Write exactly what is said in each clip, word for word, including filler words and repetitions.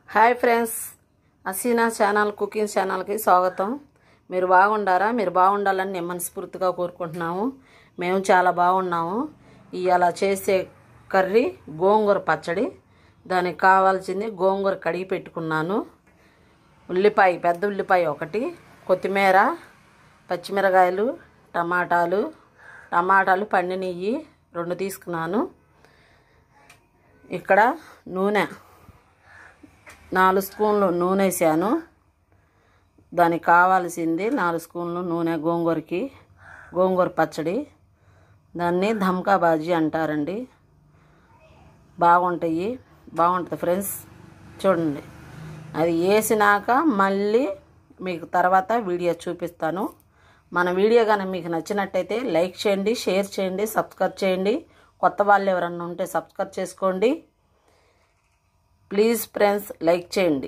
Hi friends, Aseena channel cooking ఛానల్కి స్వాగతం. మీరు బాగుండారా? మీరు బాగుండాలని నేను మనస్ఫూర్తిగా కోరుకుంటున్నాము. మేము చాలా బాగున్నాము. ఇవాళ చేసే కర్రీ గోంగూర పచ్చడి. దానికి కావాల్సింది గోంగూర కడిగి పెట్టుకున్నాను, ఉల్లిపాయ పెద్ద ఉల్లిపాయ ఒకటి, కొత్తిమీర, పచ్చిమిరకాయలు, టమాటాలు టమాటాలు పండినవి రెండు తీసుకున్నాను. ఇక్కడ నూనె నాలుగు స్పూన్లు నూనె వేసాను. దానికి కావాల్సింది నాలుగు స్పూన్లు నూనె. గోంగూరకి గోంగూర పచ్చడి, దాన్ని ధమ్కా బాజీ అంటారండి. బాగుంటాయి బాగుంటుంది ఫ్రెండ్స్. చూడండి, అది వేసినాక మళ్ళీ మీకు తర్వాత వీడియో చూపిస్తాను. మన వీడియో కానీ మీకు నచ్చినట్టయితే లైక్ చేయండి, షేర్ చేయండి, సబ్స్క్రైబ్ చేయండి. కొత్త వాళ్ళు ఎవరన్నా ఉంటే సబ్స్క్రైబ్ చేసుకోండి ప్లీజ్ ఫ్రెండ్స్. లైక్ చేయండి.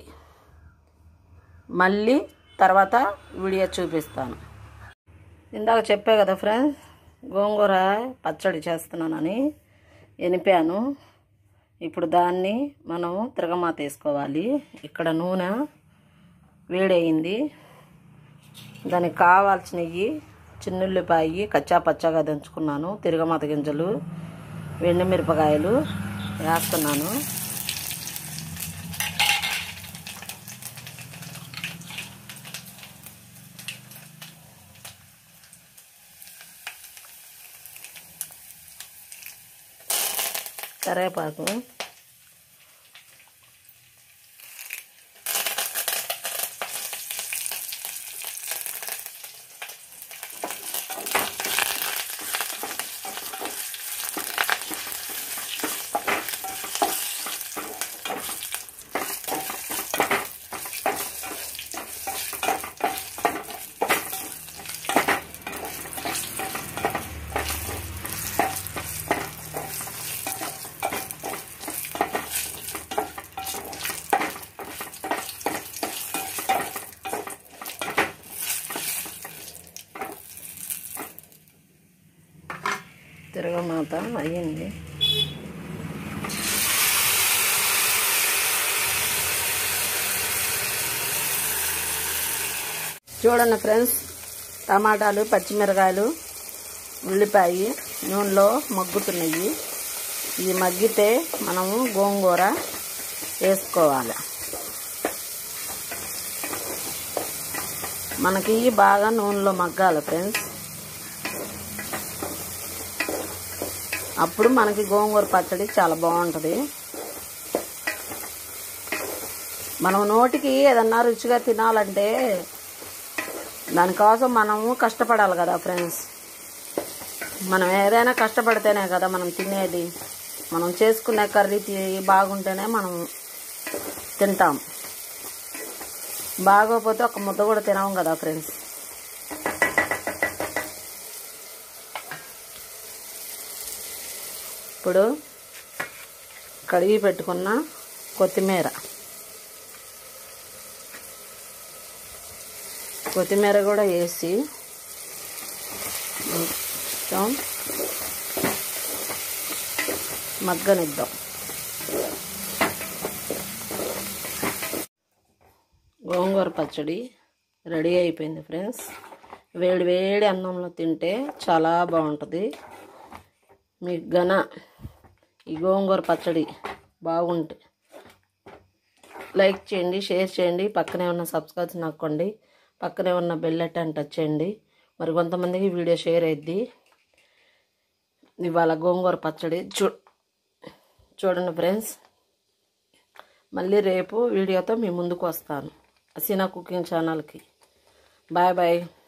మళ్ళీ తర్వాత వీడియో చూపిస్తాను. ఇందాక చెప్పా కదా ఫ్రెండ్స్, గోంగూర పచ్చడి చేస్తున్నానని ఎనిపాను. ఇప్పుడు దాన్ని మనం తిరగమాత వేసుకోవాలి. ఇక్కడ నూనె వేడయింది. దానికి కావాల్సినవి చిన్నుల్లిపాయి కచ్చా పచ్చాగా దంచుకున్నాను, తిరగమాత గింజలు, ఎండుమిరపకాయలు వేస్తున్నాను. కరివేపాకు, తిరగమాత అయ్యింది. చూడండి ఫ్రెండ్స్, టమాటాలు, పచ్చిమిరకాయలు, ఉల్లిపాయ నూనెలో మగ్గుతున్నాయి. ఇవి మగ్గితే మనము గోంగూర వేసుకోవాలి. మనకి బాగా నూనెలో మగ్గాలి ఫ్రెండ్స్. అప్పుడు మనకి గోంగూర పచ్చడి చాలా బాగుంటుంది. మనం నోటికి ఏదన్నా రుచిగా తినాలంటే దానికోసం మనము కష్టపడాలి కదా ఫ్రెండ్స్. మనం ఏదైనా కష్టపడితేనే కదా మనం తినేది. మనం చేసుకునే కర్రీ బాగుంటేనే మనం తింటాం. బాగోకపోతే ఒక ముద్ద కూడా తినాం కదా ఫ్రెండ్స్. ఇప్పుడు కడిగి పెట్టుకున్న కొత్తిమీర కొత్తిమీర కూడా వేసి కొంచెం మగ్గనిద్దాం. గోంగూర పచ్చడి రెడీ అయిపోయింది ఫ్రెండ్స్. వేడి వేడి అన్నంలో తింటే చాలా బాగుంటుంది. మీకు గన ఈ గోంగూర పచ్చడి బాగుంటే లైక్ చేయండి, షేర్ చేయండి, పక్కనే ఉన్న సబ్స్క్రైబ్ నొక్కండి, పక్కనే ఉన్న బెల్ ఐకాన్ టచ్ చేయండి. మరి కొంతమందికి వీడియో షేర్ అయ్యిద్ది. ఇవాళ గోంగూర పచ్చడి చూ చూడండి ఫ్రెండ్స్. మళ్ళీ రేపు వీడియోతో మీ ముందుకు వస్తాను అసీనా కుకింగ్ ఛానల్కి. Bye bye.